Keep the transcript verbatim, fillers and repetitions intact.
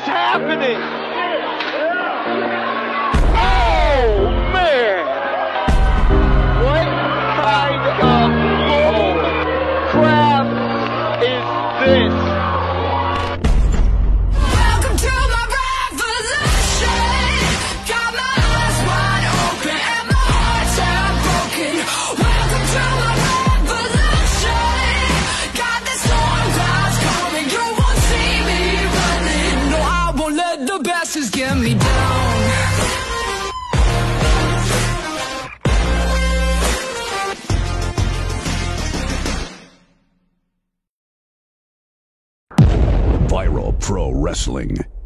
is happening? Oh, man! What kind of bull crap is this? Welcome to my revolution. Got my eyes wide open and my heart's half broken. Welcome to my revolution. Got the storm clouds coming. You won't see me running. No, I won't let the bastards get me down. Viral Pro Wrestling.